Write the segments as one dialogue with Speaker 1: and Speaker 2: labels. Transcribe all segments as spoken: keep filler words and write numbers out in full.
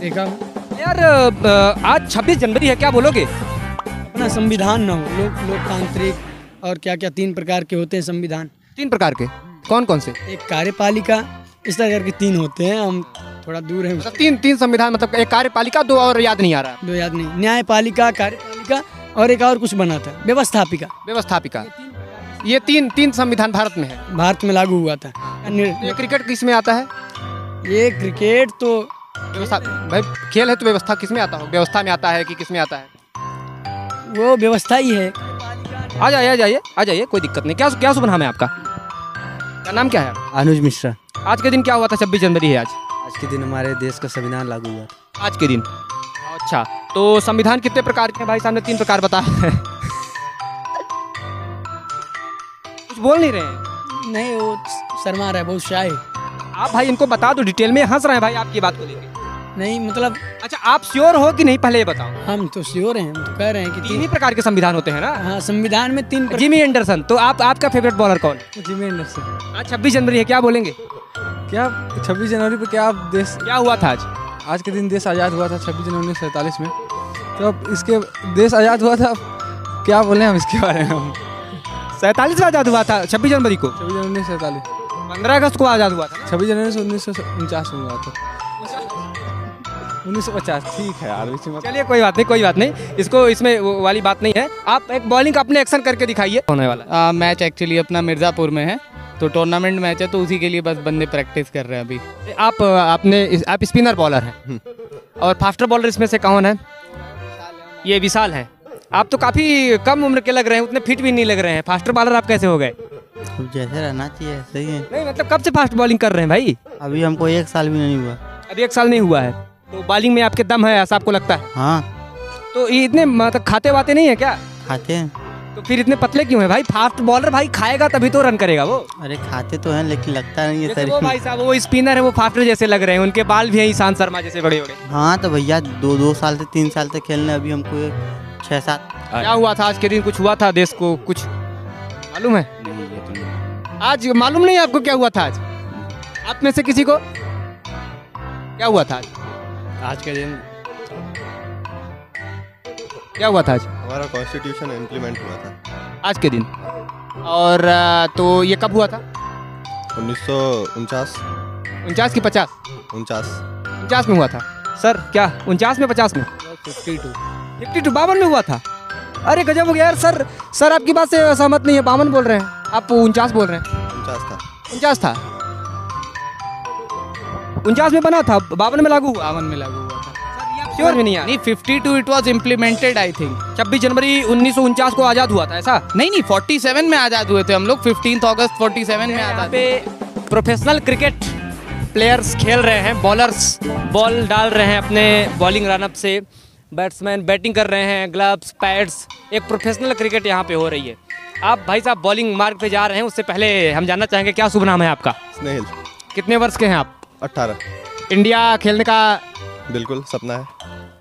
Speaker 1: देखा
Speaker 2: यार आज छब्बीस जनवरी है, क्या बोलोगे?
Speaker 1: अपना संविधान ना हो, लोक लोकतांत्रिक और क्या क्या तीन प्रकार के होते हैं संविधान।
Speaker 2: तीन प्रकार के कौन कौन से?
Speaker 1: एक कार्यपालिका, इस तरह करके तीन होते हैं, हम थोड़ा दूर हैं।
Speaker 2: मतलब तीन तीन संविधान, मतलब एक कार्यपालिका, दो और याद नहीं आ रहा।
Speaker 1: दो याद नहीं, न्यायपालिका, कार्यपालिका और एक और कुछ बना था, व्यवस्थापिका।
Speaker 2: व्यवस्थापिका, ये तीन तीन संविधान भारत में है,
Speaker 1: भारत में लागू हुआ था।
Speaker 2: ये क्रिकेट किस में आता है?
Speaker 1: ये क्रिकेट तो
Speaker 2: व्यवस्था, भाई खेल है तो व्यवस्था किस में आता हो? व्यवस्था में आता है कि किस में आता है?
Speaker 1: वो व्यवस्था ही है।
Speaker 2: आ जाइए आ जाइए आ जाइए, कोई दिक्कत नहीं। क्या क्या शुभ नाम है आपका? क्या नाम क्या है?
Speaker 3: अनुज मिश्रा।
Speaker 2: आज के दिन क्या हुआ था? छब्बीस जनवरी है आज।
Speaker 3: आज के दिन हमारे देश का संविधान लागू हुआ।
Speaker 2: आज के दिन, अच्छा। तो संविधान कितने प्रकार के हैं भाई? सामने तीन प्रकार बताया है। कुछ बोल नहीं रहे हैं?
Speaker 1: नहीं, वो शर्मा रहा है, बहुत शाय।
Speaker 2: आप भाई इनको बता दो, डिटेल में हंस रहे हैं भाई आपकी बात को लेकर।
Speaker 1: नहीं मतलब,
Speaker 2: अच्छा आप श्योर हो कि नहीं, पहले ये बताओ।
Speaker 1: हम तो श्योर हैं, हम तो कह रहे हैं कि
Speaker 2: तीन ही प्रकार के संविधान होते हैं ना?
Speaker 1: हाँ, संविधान में तीन।
Speaker 2: जिमी एंडरसन, तो आप आपका फेवरेट बॉलर कौन?
Speaker 3: Jimmy Anderson.
Speaker 2: आज छब्बीस जनवरी है, क्या बोलेंगे?
Speaker 3: क्या छब्बीस जनवरी पे क्या देश,
Speaker 2: क्या हुआ था आज?
Speaker 3: आज के दिन देश आज़ाद हुआ था छब्बीस जनवरी उन्नीस सौ सैंतालीस में। तो अब इसके देश आज़ाद हुआ था, क्या बोले हम इसके बारे में? हम
Speaker 2: सैतालीस में आज़ाद हुआ था छब्बीस जनवरी को।
Speaker 3: छब्बीस जनवरी उन्नीस सौ सैंतालीस,
Speaker 2: पंद्रह अगस्त को आज़ाद हुआ था।
Speaker 3: छब्बीस जनवरी से उन्नीस सौ उनचास में हुआ था। उन्नीस सौ पचास, ठीक है यार।
Speaker 2: चलिए कोई बात नहीं, कोई बात नहीं, इसको इसमें वो वाली बात नहीं है। आप एक बॉलिंग अपने एक्शन करके दिखाइए। होने वाला
Speaker 4: मैच एक्चुअली अपना मिर्ज़ापुर में है, तो टूर्नामेंट मैच है, तो उसी के लिए बस बंदे प्रैक्टिस कर रहे हैं अभी।
Speaker 2: आप आपने आप स्पिनर बॉलर हैं और फास्टर बॉलर इसमें से कौन है? ये विशाल है। आप तो काफ़ी कम उम्र के लग रहे हैं, उतने फिट भी नहीं लग रहे हैं। फास्टर बॉलर आप कैसे हो गए?
Speaker 3: जैसे रहना चाहिए सही है।
Speaker 2: नहीं मतलब कब से फास्ट बॉलिंग कर रहे हैं भाई?
Speaker 3: अभी हमको एक साल भी नहीं हुआ।
Speaker 2: अभी एक साल नहीं हुआ है, तो बॉलिंग में आपके दम है ऐसा आपको लगता है?
Speaker 3: हाँ।
Speaker 2: तो ये इतने मतलब खाते वाते नहीं है क्या?
Speaker 3: खाते हैं।
Speaker 2: तो फिर इतने पतले क्यों हैं भाई? फास्ट बॉलर भाई खाएगा तभी तो रन करेगा वो।
Speaker 3: अरे खाते तो हैं लेकिन लगता नहीं है
Speaker 2: जैसे
Speaker 3: सर।
Speaker 2: वो भाई साहब, वो स्पिनर है, वो फास्टर जैसे लग रहे हैं, उनके बाल भी हैं ईशांत शर्मा जैसे बड़े बड़े।
Speaker 3: हाँ तो भैया दो दो साल से तीन साल तक खेलने, अभी हमको छः सात।
Speaker 2: क्या हुआ था आज के दिन? कुछ हुआ था देश को, कुछ मालूम है?
Speaker 3: नहीं ये तो नहीं।
Speaker 2: आज मालूम नहीं आपको क्या हुआ था आज? आप में से किसी को क्या हुआ था आज?
Speaker 5: आज के दिन
Speaker 2: क्या हुआ था आज?
Speaker 5: हमारा कॉन्स्टिट्यूशन इम्प्लीमेंट हुआ था
Speaker 2: आज के दिन। और आ, तो ये कब हुआ था?
Speaker 5: उन्नीस सौ उनचास
Speaker 2: उनचास की पचास?
Speaker 5: उनचास
Speaker 2: उनचास में हुआ था सर। क्या उनचास में पचास में?
Speaker 4: फिफ्टी टू
Speaker 2: फिफ्टी टू बावन में हुआ था। अरे गजब हो गया यार सर। सर आपकी बात से सहमत नहीं है, बावन बोल रहे हैं आप, उनचास बोल रहे हैं।
Speaker 5: उनचास था
Speaker 2: उनचास था, उनचास में बना था, बावन में लागू हुआ।
Speaker 4: बावन में लागू हुआ था।
Speaker 2: श्योर में नहीं है?
Speaker 4: नहीं, fifty two it was implemented I think.
Speaker 2: छब्बीस जनवरी उन्नीस सौ उनचास को आज़ाद हुआ था ऐसा?
Speaker 4: नहीं नहीं, फोर्टी सेवन में आज़ाद हुए थे हम लोग। फिफ्टीन अगस्त फोर्टी सेवन में
Speaker 2: यहाँ
Speaker 4: आज़ाद
Speaker 2: पे प्रोफेशनल क्रिकेट प्लेयर्स खेल रहे हैं, बॉलर्स बॉल डाल रहे हैं अपने बॉलिंग रनअप से, बैट्समैन बैटिंग कर रहे हैं, ग्लव्स पैड्स, एक प्रोफेशनल क्रिकेट यहाँ पे हो रही है। आप भाई साहब बॉलिंग मार्ग पे जा रहे हैं, उससे पहले हम जानना चाहेंगे क्या शुभ नाम है आपका?
Speaker 5: स्नेहिल।
Speaker 2: कितने वर्ष के हैं आप?
Speaker 5: अट्ठारह।
Speaker 2: इंडिया खेलने का
Speaker 5: बिल्कुल सपना है।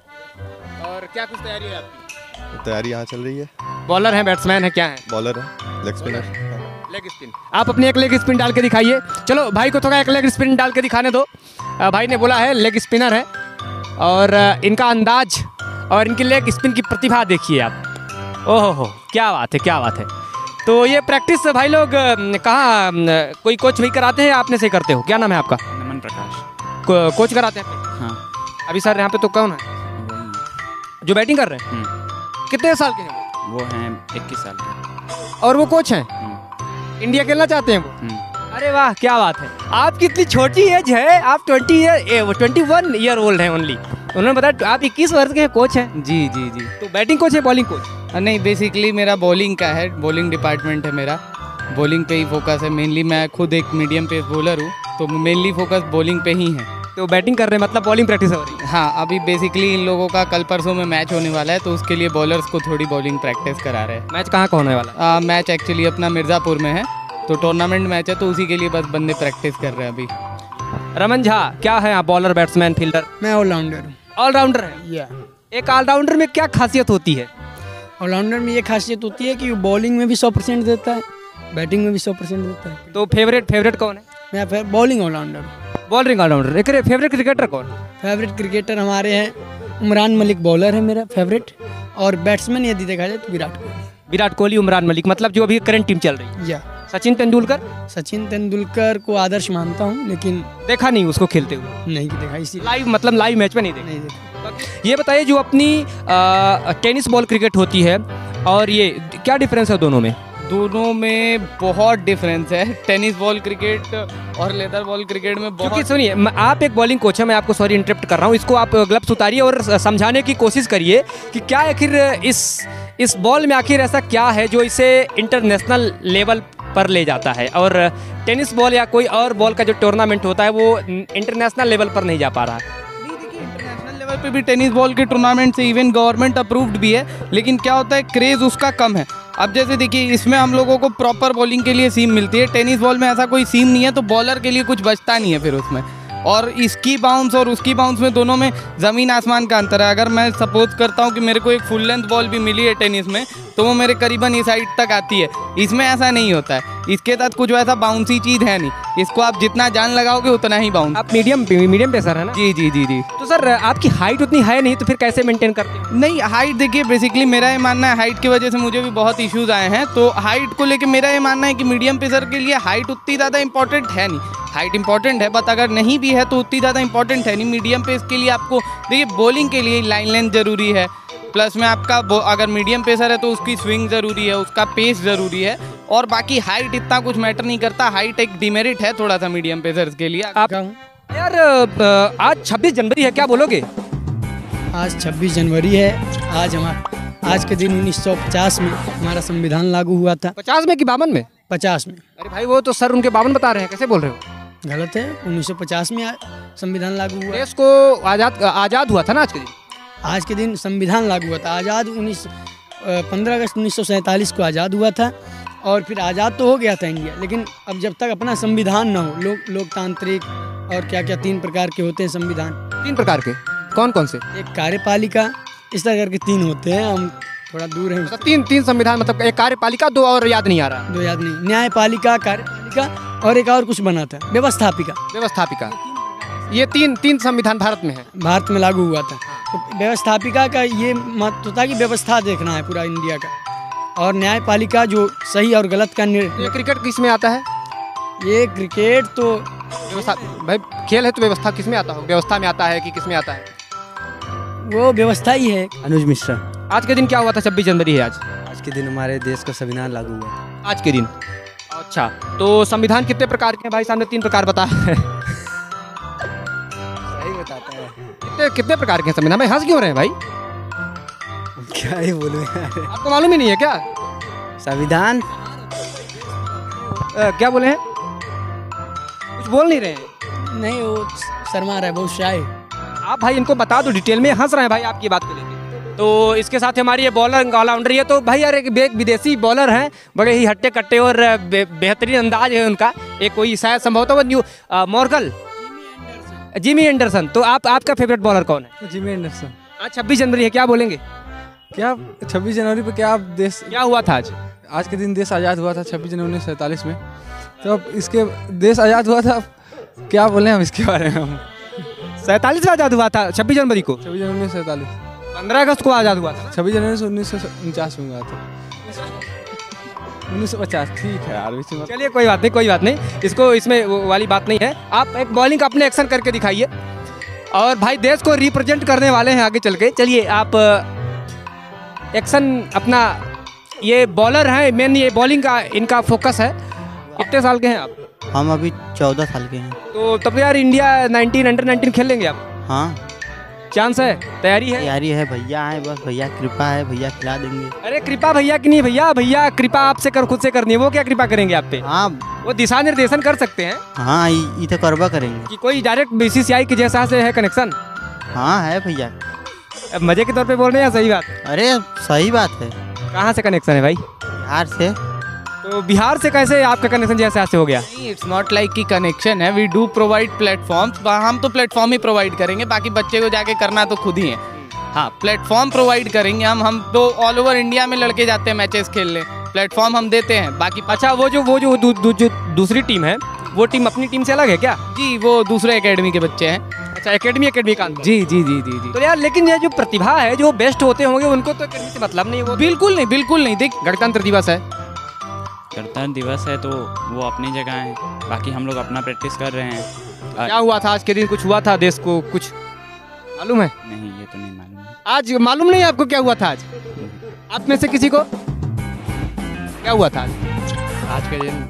Speaker 2: और क्या कुछ तैयारी है आपकी?
Speaker 5: तैयारी यहाँ चल रही है।
Speaker 2: बॉलर हैं, बैट्समैन है, क्या है?
Speaker 5: बॉलर है, लेग स्पिनर।
Speaker 2: Leg spin. आप अपने एक लेग स्पिन डाल के दिखाइए। चलो भाई को थोड़ा एक लेग स्पिन डाल के दिखाने दो। आ, भाई ने बोला है लेग स्पिनर है, और आ, इनका अंदाज और इनकी लेग स्पिन की प्रतिभा देखिए आप। ओहो हो, क्या बात है, क्या बात है। तो ये प्रैक्टिस भाई लोग आ, कहाँ आ, कोई कोच भी कराते हैं, आपने से करते हो? क्या नाम है आपका?
Speaker 4: नमन प्रकाश।
Speaker 2: को, कोच कराते हैं?
Speaker 4: हाँ।
Speaker 2: अभी सर यहाँ पे तो कौन है जो बैटिंग कर रहे हैं? कितने साल के हैं
Speaker 4: वो हैं इक्कीस साल के।
Speaker 2: और वो कोच हैं? इंडिया खेलना चाहते हैं वो? अरे वाह, क्या बात है। आपकी इतनी छोटी एज है, आप twenty year twenty one year old हैं ओनली। उन्होंने बताया आप इक्कीस वर्ष के कोच हैं।
Speaker 4: जी जी जी।
Speaker 2: तो बैटिंग कोच है, बॉलिंग कोच?
Speaker 4: नहीं, बेसिकली मेरा बॉलिंग का है, बॉलिंग डिपार्टमेंट है मेरा। बॉलिंग पे ही फोकस है मेनली। मैं खुद एक मीडियम पेस बॉलर हूँ, तो मेनली फोकस बॉलिंग पे ही है।
Speaker 2: तो बैटिंग कर रहे हैं मतलब बॉलिंग प्रैक्टिस हो रही है?
Speaker 4: हाँ, अभी बेसिकली इन लोगों का कल परसों में मैच होने वाला है, तो उसके लिए बॉलर्स को थोड़ी बॉलिंग प्रैक्टिस करा रहे हैं।
Speaker 2: मैच कहाँ का होने वाला?
Speaker 4: मैच एक्चुअली अपना मिर्ज़ापुर में है, तो टूर्नामेंट मैच है, तो उसी के लिए बस बंदे प्रैक्टिस कर रहे हैं अभी।
Speaker 2: रमन झा, क्या है आप? Bowler, batsman, fielder?
Speaker 1: मैं ऑलराउंडर हूँ।
Speaker 2: ऑलराउंडर है?
Speaker 1: या
Speaker 2: एक ऑलराउंडर में क्या खासियत होती है?
Speaker 1: ऑलराउंडर में ये खासियत होती है कि वो बॉलिंग में भी सौ परसेंट देता है, बैटिंग में भी सौ परसेंट देता है।
Speaker 2: तो फेवरेट फेवरेट कौन है?
Speaker 1: मैं फिर बॉलिंग ऑलराउंडर हूँ।
Speaker 2: Bowling all rounder. एक फेवरेट क्रिकेटर कौन?
Speaker 1: फेवरेट क्रिकेटर हमारे हैं उमरान मलिक, बॉलर है मेरा फेवरेट, और बैट्समैन यदि देखा जाए तो विराट कोहली।
Speaker 2: विराट कोहली, उमरान मलिक, मतलब जो अभी करंट टीम चल रही है।
Speaker 1: या
Speaker 2: सचिन तेंदुलकर
Speaker 1: सचिन तेंदुलकर को आदर्श मानता हूँ, लेकिन
Speaker 2: देखा नहीं उसको खेलते हुए,
Speaker 1: नहीं देखा इसी
Speaker 2: लाइव मतलब लाइव मैच में नहीं देखा।
Speaker 1: नहीं देखा।
Speaker 2: ये बताइए जो अपनी आ, टेनिस बॉल क्रिकेट होती है और ये क्या डिफरेंस है दोनों में?
Speaker 4: दोनों में बहुत डिफरेंस है। टेनिस बॉल क्रिकेट और लेदर बॉल क्रिकेट में
Speaker 2: क्योंकि
Speaker 4: बहुत।
Speaker 2: सुनिए, म- आप एक बॉलिंग कोच है, मैं आपको सॉरी इंटरप्ट कर रहा हूँ, इसको आप ग्लव्स उतारिए और स- समझाने की कोशिश करिए कि क्या आखिर इस इस बॉल में आखिर ऐसा क्या है जो इसे इंटरनेशनल लेवल पर ले जाता है, और टेनिस बॉल या कोई और बॉल का जो टूर्नामेंट होता है वो इंटरनेशनल लेवल पर नहीं जा पा रहा है।
Speaker 4: नहीं, देखिए इंटरनेशनल लेवल पे भी टेनिस बॉल के टूर्नामेंट से इवन गवर्नमेंट अप्रूव्ड भी है, लेकिन क्या होता है क्रेज उसका कम है। अब जैसे देखिए इसमें हम लोगों को प्रॉपर बॉलिंग के लिए सीम मिलती है, टेनिस बॉल में ऐसा कोई सीम नहीं है, तो बॉलर के लिए कुछ बचता नहीं है फिर उसमें। और इसकी बाउंस और उसकी बाउंस में दोनों में ज़मीन आसमान का अंतर है। अगर मैं सपोज करता हूँ कि मेरे को एक फुल लेंथ बॉल भी मिली है टेनिस में, तो वो मेरे करीबन इस साइड तक आती है। इसमें ऐसा नहीं होता है, इसके साथ कुछ वैसा बाउंसी चीज़ है नहीं, इसको आप जितना जान लगाओगे उतना ही बाउंस।
Speaker 2: आप मीडियम मीडियम पेसर है ना?
Speaker 4: जी जी जी जी।
Speaker 2: तो सर आपकी हाइट उतनी है नहीं, तो फिर कैसे मेंटेन करते हैं?
Speaker 4: नहीं, हाइट देखिए बेसिकली मेरा ये मानना है, हाइट की वजह से मुझे भी बहुत इश्यूज आए हैं, तो हाइट को लेके मेरा ये मानना है कि मीडियम पेसर के लिए हाइट उतनी ज़्यादा इंपॉर्टेंट है नहीं। हाइट इंपॉर्टेंट है, बट अगर नहीं भी है तो उतनी ज़्यादा इंपॉर्टेंट है नहीं। मीडियम पेस के लिए आपको देखिए बॉलिंग के लिए लाइन लेंथ ज़रूरी है, प्लस में आपका अगर मीडियम पेसर है तो उसकी स्विंग ज़रूरी है, उसका पेस ज़रूरी है, और बाकी हाइट इतना कुछ मैटर नहीं करता। हाइट एक डिमेरिट है थोड़ा सा मीडियम पेसर्स के लिए।
Speaker 2: आप
Speaker 1: क्या हूँ?
Speaker 2: यार अ, आज छब्बीस जनवरी है, क्या बोलोगे?
Speaker 1: आज छब्बीस जनवरी है। आज हमारा आज के दिन उन्नीस सौ पचास में हमारा संविधान लागू हुआ था।
Speaker 2: पचास में कि बावन में?
Speaker 1: पचास में।
Speaker 2: अरे भाई वो तो सर उनके बावन बता रहे हैं, कैसे बोल रहे हो?
Speaker 1: गलत है, उन्नीस सौ पचास में आ- संविधान लागू हुआ।
Speaker 2: देश को आजाद आजाद हुआ था ना आज के दिन?
Speaker 1: आज के दिन संविधान लागू हुआ था। आज़ाद उन्नीस पंद्रह अगस्त उन्नीस सौ सैंतालीस को आज़ाद हुआ था, और फिर आज़ाद तो हो गया था इंडिया, लेकिन अब जब तक अपना संविधान ना हो, लोक लोकतांत्रिक और क्या क्या तीन प्रकार के होते हैं संविधान।
Speaker 2: तीन प्रकार के कौन कौन से?
Speaker 1: एक कार्यपालिका, इस तरह करके तीन होते हैं, हम थोड़ा दूर हैं
Speaker 2: मतलब तीन तीन संविधान, मतलब एक कार्यपालिका, दो और याद नहीं आ रहा।
Speaker 1: दो याद नहीं, न्यायपालिका, कार्यपालिका, और एक और कुछ बना था व्यवस्थापिका।
Speaker 2: व्यवस्थापिका, ये तीन तीन संविधान भारत में है।
Speaker 1: भारत में लागू हुआ था। तो व्यवस्थापिका का ये महत्व था कि व्यवस्था देखना है पूरा इंडिया का, और न्यायपालिका जो सही और गलत का
Speaker 2: ये
Speaker 1: निर्णय।
Speaker 2: क्रिकेट किस में आता है?
Speaker 1: ये क्रिकेट तो
Speaker 2: व्यवस्था, भाई खेल है तो व्यवस्था किस में आता हो? व्यवस्था में आता है कि किस में आता है?
Speaker 1: वो व्यवस्था ही है।
Speaker 6: अनुज मिश्रा।
Speaker 2: आज के दिन क्या हुआ था? छब्बीस जनवरी है आज।
Speaker 6: आज के दिन हमारे देश का संविधान लागू हुआ।
Speaker 2: आज के दिन, अच्छा, तो संविधान कितने प्रकार के हैं? भाई सामने तीन प्रकार बताया है।
Speaker 6: सही बताता है।
Speaker 2: कितने कितने प्रकार के हैं संविधान? भाई हंस क्यों रहे हैं भाई?
Speaker 6: क्या ही बोलूं यार।
Speaker 2: आपको मालूम ही नहीं है क्या?
Speaker 6: संविधान
Speaker 2: अ, क्या बोले हैं? कुछ बोल नहीं रहे हैं
Speaker 1: नहीं, वो शर्मा रहा है, बहुत शाय है।
Speaker 2: आप। भाई इनको बता दो डिटेल में, हंस रहे हैं भाई आपकी बात को लेकर। तो इसके साथ हमारी ये बॉलर ऑलराउंडर है, तो भाई यार एक बे- विदेशी बॉलर हैं, बड़े ही हट्टे कट्टे और बे, बेहतरीन अंदाज है उनका। एक कोई शायद संभवतः वो new uh, Morkel Jimmy Anderson. तो आप आपका फेवरेट बॉलर कौन है?
Speaker 3: Jimmy Anderson.
Speaker 2: आज छब्बीस जनवरी है, क्या बोलेंगे?
Speaker 3: क्या छब्बीस जनवरी पे क्या आप देश
Speaker 2: क्या हुआ था आज?
Speaker 3: आज के दिन देश आज़ाद हुआ था छब्बीस जनवरी उन्नीस सौ सैंतालीस में। तो अब इसके देश आज़ाद हुआ था, अब क्या बोलें हम इसके बारे में। हम
Speaker 2: सैंतालीस में आजाद हुआ था छब्बीस जनवरी को।
Speaker 3: छब्बीस जनवरी उन्नीस सौ सैंतालीस,
Speaker 2: पंद्रह अगस्त को आजाद हुआ था।
Speaker 3: छब्बीस जनवरी से उन्नीस सौ उनचास में हुआ था। उन्नीस सौ पचास, ठीक है यार, बीच में
Speaker 2: चलिए कोई बात नहीं, कोई बात नहीं, इसको इसमें वो वाली बात नहीं है। आप एक बॉलिंग का अपने एक्शन करके दिखाइए, और भाई देश को रिप्रेजेंट करने वाले हैं आगे चल के। चलिए आप एक्शन अपना, ये बॉलर हैं मेन, ये बॉलिंग का इनका फोकस है। कितने साल के हैं आप?
Speaker 6: हम अभी चौदह साल के हैं।
Speaker 2: तो तब यार इंडिया नाइनटीन अंडर नाइनटीन खेल लेंगे आप?
Speaker 6: हाँ,
Speaker 2: चांस है, तैयारी है?
Speaker 6: तैयारी है, भैया है, बस भैया कृपा है, भैया खिला देंगे।
Speaker 2: अरे कृपा भैया की नहीं भैया, भैया कृपा आपसे कर खुद से करनी है, वो क्या कृपा करेंगे आप पे?
Speaker 6: हाँ
Speaker 2: वो दिशा निर्देशन कर सकते हैं
Speaker 6: हाँ, ये तो करवा करेंगे।
Speaker 2: कि कोई डायरेक्ट बीसीसीआई के जैसा से है कनेक्शन?
Speaker 6: हाँ है भैया।
Speaker 2: अब मजे के तौर पे बोल रहे हैं या सही बात?
Speaker 6: अरे सही बात है,
Speaker 2: कहाँ से कनेक्शन है भाई?
Speaker 6: बिहार से।
Speaker 2: तो बिहार से कैसे आपका कनेक्शन जैसे ऐसे हो गया?
Speaker 4: नहीं, इट्स नॉट लाइक कि कनेक्शन है, वी डू प्रोवाइड प्लेटफॉर्म्स। हम तो प्लेटफॉर्म ही प्रोवाइड करेंगे, बाकी बच्चे को जाके करना तो खुद ही है। हाँ, प्लेटफॉर्म प्रोवाइड करेंगे हम हम तो ऑल ओवर इंडिया में लड़के जाते हैं मैचेस खेलने, प्लेटफॉर्म हम देते हैं। बाकी
Speaker 2: अच्छा, वो जो वो जो दू, दू, जो दूसरी टीम है, वो टीम अपनी टीम से अलग है क्या?
Speaker 4: जी, वो दूसरे एकेडमी के बच्चे हैं।
Speaker 2: अच्छा एकेडमी एकेडमी का अनुभव।
Speaker 4: जी जी जी जी जी
Speaker 2: तो यार लेकिन ये जो प्रतिभा है जो बेस्ट होते होंगे उनको तो एकेडमी से मतलब नहीं है वो।
Speaker 4: बिल्कुल नहीं बिल्कुल नहीं। देख
Speaker 2: गणतंत्र दिवस है,
Speaker 7: गणतंत्र दिवस है तो वो अपनी जगह है, बाकी हम लोग अपना प्रैक्टिस कर रहे हैं।
Speaker 2: क्या हुआ था आज के दिन? कुछ हुआ था देश को? कुछ मालूम है?
Speaker 7: नहीं ये तो नहीं मालूम है।
Speaker 2: आज मालूम नहीं आपको क्या हुआ था आज? आप में से किसी को क्या हुआ था आज? आज के दिन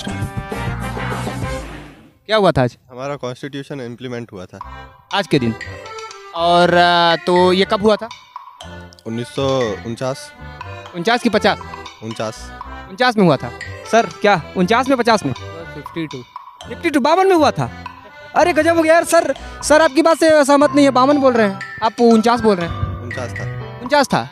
Speaker 2: क्या हुआ था आज?
Speaker 5: हमारा कॉन्स्टिट्यूशन इम्प्लीमेंट हुआ था
Speaker 2: आज के दिन। और अ, तो ये कब हुआ था?
Speaker 5: उन्नीस सौ उनचास
Speaker 2: उनचास की पचास?
Speaker 5: उनचास
Speaker 2: उनचास में हुआ था सर। क्या उनचास में पचास में?
Speaker 4: फिफ्टी टू
Speaker 2: फिफ्टी टू बावन में हुआ था। अरे गजब हो गया यार सर। सर आपकी बात से सहमत नहीं है, बावन बोल रहे हैं, आप उनचास बोल रहे हैं।
Speaker 5: उनचास था
Speaker 2: उनचास था,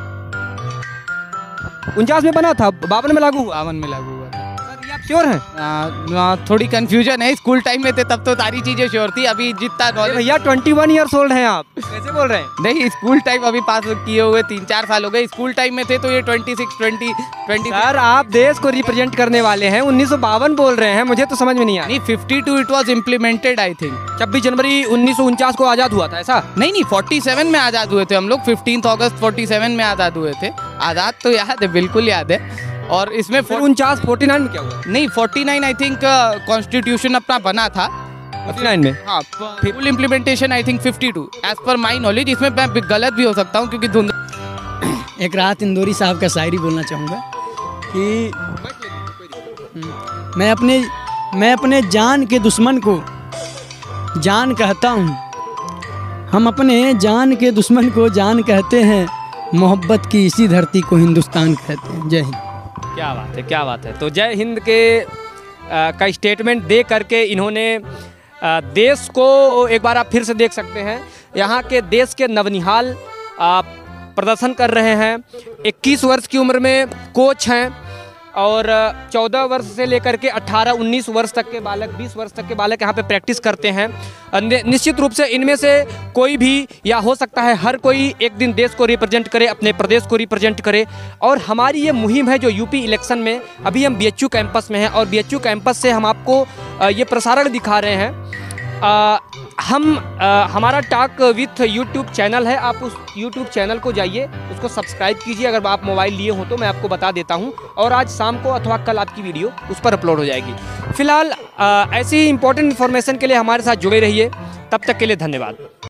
Speaker 2: उनचास में बना था, बावन में लागू हुआ।
Speaker 4: बावन में लागू हुआ था।
Speaker 2: सर ये आप श्योर हैं?
Speaker 4: आ, आ, थोड़ी कंफ्यूजन है। स्कूल टाइम में थे तब तो सारी चीजें श्योर थी। अभी जितना
Speaker 2: अरे
Speaker 4: नॉलेज
Speaker 2: भैया ट्वेंटी वन ईयर्स ओल्ड हैं आप, कैसे बोल रहे हैं?
Speaker 4: नहीं, स्कूल टाइम अभी पास किए हुए तीन चार साल हो गए। स्कूल टाइम में थे तो ये twenty six twenty twenty
Speaker 2: sir आप देश को रिप्रेजेंट करने वाले हैं, उन्नीस सौ बावन बोल रहे हैं, मुझे तो समझ में नहीं आया।
Speaker 4: नहीं fifty two it was implemented I think.
Speaker 2: छब्बीस जनवरी उन्नीस सौ उनचास को आजाद हुआ था ऐसा?
Speaker 4: नहीं नहीं फोर्टी सेवन में आज़ाद हुए थे हम लोग। फिफ्टीन अगस्त फोर्टी सेवन में आज़ाद हुए थे। आज़ाद तो याद है, बिल्कुल याद है। और इसमें
Speaker 2: फिर उनचास फोर्टी नाइन में क्या हुआ?
Speaker 4: नहीं forty nine I think constitution अपना बना था
Speaker 2: फोर्टी नाइन में।
Speaker 4: हाँ, full implementation I think fifty two as per my knowledge. इसमें मैं गलत भी हो सकता हूँ क्योंकि धुंध
Speaker 1: एक राहत इंदौरी साहब का शायरी बोलना चाहूँगा कि मैं अपने मैं अपने जान के दुश्मन को जान कहता हूँ, हम अपने जान के दुश्मन को जान कहते हैं, मोहब्बत की इसी धरती को हिंदुस्तान कहते हैं। जय हिंद।
Speaker 2: क्या बात है, क्या बात है। तो जय हिंद के आ, का स्टेटमेंट दे करके इन्होंने आ, देश को एक बार आप फिर से देख सकते हैं, यहाँ के देश के नवनिहाल आ, प्रदर्शन कर रहे हैं। इक्कीस वर्ष की उम्र में कोच हैं और चौदह वर्ष से लेकर के अट्ठारह उन्नीस वर्ष तक के बालक, बीस वर्ष तक के बालक यहाँ पे प्रैक्टिस करते हैं। अ, नि- निश्चित रूप से इनमें से कोई भी या हो सकता है हर कोई एक दिन देश को रिप्रेजेंट करे, अपने प्रदेश को रिप्रेजेंट करे। और हमारी ये मुहिम है जो यूपी इलेक्शन में, अभी हम बीएचयू कैंपस में हैं और बीएचयू कैंपस से हम आपको अ, ये प्रसारण दिखा रहे हैं। अ, हम अ, हमारा टॉक विथ यूट्यूब चैनल है, आप उस यूट्यूब चैनल को जाइए, उसको सब्सक्राइब कीजिए। अगर आप मोबाइल लिए हो तो मैं आपको बता देता हूं, और आज शाम को अथवा कल आपकी वीडियो उस पर अपलोड हो जाएगी। फिलहाल अ, ऐसी ही इंपॉर्टेंट इन्फॉर्मेशन के लिए हमारे साथ जुड़े रहिए। तब तक के लिए धन्यवाद।